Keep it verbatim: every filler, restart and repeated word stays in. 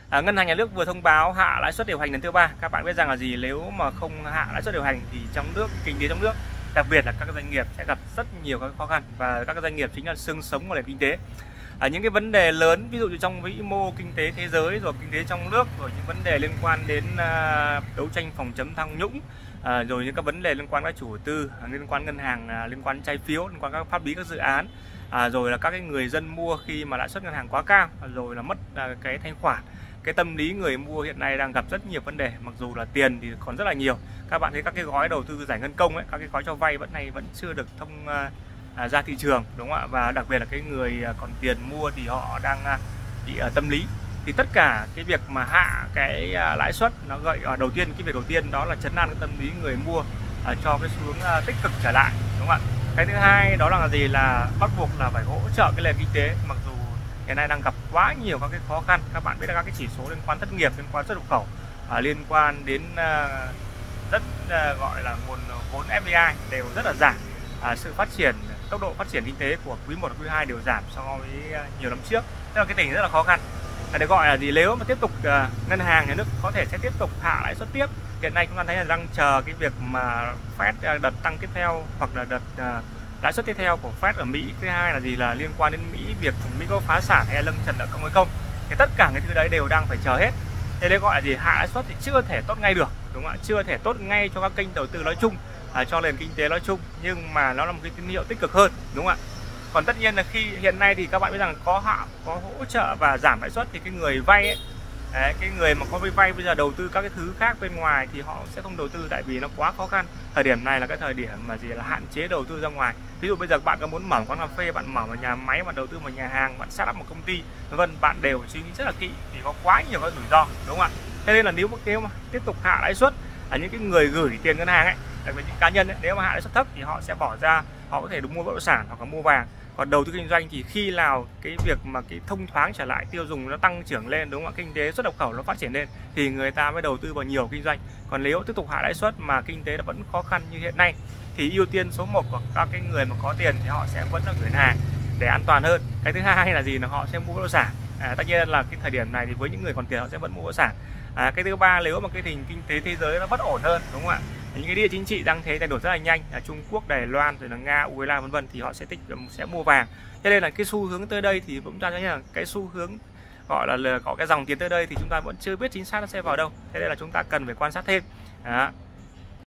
À, Ngân hàng Nhà nước vừa thông báo hạ lãi suất điều hành lần thứ ba. Các bạn biết rằng là gì, nếu mà không hạ lãi suất điều hành thì trong nước, kinh tế trong nước, đặc biệt là các doanh nghiệp sẽ gặp rất nhiều các khó khăn, và các doanh nghiệp chính là xương sống của nền kinh tế. À, những cái vấn đề lớn, ví dụ như trong vĩ mô kinh tế thế giới, rồi kinh tế trong nước, rồi những vấn đề liên quan đến à, đấu tranh phòng chống tham nhũng, à, rồi những các vấn đề liên quan đến chủ đầu tư, à, liên quan ngân hàng, à, liên quan đến trái phiếu, liên quan các pháp lý các dự án, à, rồi là các cái người dân mua khi mà lãi suất ngân hàng quá cao, rồi là mất à, cái thanh khoản. Cái tâm lý người mua hiện nay đang gặp rất nhiều vấn đề, mặc dù là tiền thì còn rất là nhiều. Các bạn thấy các cái gói đầu tư giải ngân công ấy, các cái gói cho vay vẫn này vẫn chưa được thông à, ra thị trường, đúng không ạ? Và đặc biệt là cái người còn tiền mua thì họ đang à, bị à, tâm lý. Thì tất cả cái việc mà hạ cái à, lãi suất nó gợi à, đầu tiên cái việc đầu tiên đó là chấn an cái tâm lý người mua, à, cho cái xu hướng à, tích cực trở lại, đúng không ạ? Cái thứ hai đó là gì, là bắt buộc là phải hỗ trợ cái nền kinh tế, mặc dù hiện nay đang gặp quá nhiều các cái khó khăn. Các bạn biết là các cái chỉ số liên quan thất nghiệp, liên quan xuất nhập khẩu, à, liên quan đến à, rất à, gọi là nguồn vốn ép đê i đều rất là giảm. À, sự phát triển, tốc độ phát triển kinh tế của quý một và quý hai đều giảm so với nhiều năm trước, tức là cái tình rất là khó khăn. À, để gọi là gì, nếu mà tiếp tục à, ngân hàng nhà nước có thể sẽ tiếp tục hạ lãi suất tiếp. Hiện nay chúng ta thấy là đang chờ cái việc mà Fed đợt tăng tiếp theo, hoặc là đợt à, lãi suất tiếp theo của Fed ở Mỹ. Thứ hai là gì, là liên quan đến Mỹ, việc Mỹ có phá sản hay là lâm trận nợ công hay không, thì tất cả cái thứ đấy đều đang phải chờ hết. Thế đấy gọi là gì, hạ lãi suất thì chưa thể tốt ngay được, đúng không ạ? Chưa thể tốt ngay cho các kênh đầu tư nói chung, à, cho nền kinh tế nói chung, nhưng mà nó là một cái tín hiệu tích cực hơn, đúng không ạ? Còn tất nhiên là khi hiện nay thì các bạn biết rằng có hạ, có hỗ trợ và giảm lãi suất thì cái người vay ấy, đấy, cái người mà có vay vay bây giờ đầu tư các cái thứ khác bên ngoài thì họ sẽ không đầu tư, tại vì nó quá khó khăn. Thời điểm này là cái thời điểm mà gì là hạn chế đầu tư ra ngoài. Ví dụ bây giờ bạn có muốn mở quán cà phê, bạn mở một nhà máy, bạn đầu tư một nhà hàng, bạn set up một công ty, vân bạn đều suy nghĩ rất là kỹ, thì có quá nhiều các rủi ro, đúng không ạ? Thế nên là nếu mà nếu mà tiếp tục hạ lãi suất, ở những cái người gửi tiền ngân hàng ấy, đặc biệt những cá nhân ấy, nếu mà hạ lãi suất thấp thì họ sẽ bỏ ra, họ có thể mua bất động sản hoặc là mua vàng. Còn đầu tư kinh doanh thì khi nào cái việc mà cái thông thoáng trở lại, tiêu dùng nó tăng trưởng lên, đúng không ạ, kinh tế xuất nhập khẩu nó phát triển lên thì người ta mới đầu tư vào nhiều kinh doanh. Còn nếu tiếp tục hạ lãi suất mà kinh tế nó vẫn khó khăn như hiện nay thì ưu tiên số một của các cái người mà có tiền thì họ sẽ vẫn là gửi hàng để an toàn hơn. Cái thứ hai là gì, là họ sẽ mua bất động sản. À, tất nhiên là cái thời điểm này thì với những người còn tiền họ sẽ vẫn mua bất động sản. À, cái thứ ba, nếu mà cái tình kinh tế thế giới nó bất ổn hơn, đúng không ạ, những cái địa chính trị đang thế thay đổi rất là nhanh, là Trung Quốc, Đài Loan, rồi là Nga, Ukraine vân vân, thì họ sẽ tích sẽ mua vàng. Cho nên là cái xu hướng tới đây thì chúng ta thấy là cái xu hướng gọi là, là có cái dòng tiền tới đây thì chúng ta vẫn chưa biết chính xác nó sẽ vào đâu. Thế nên là chúng ta cần phải quan sát thêm. Đó.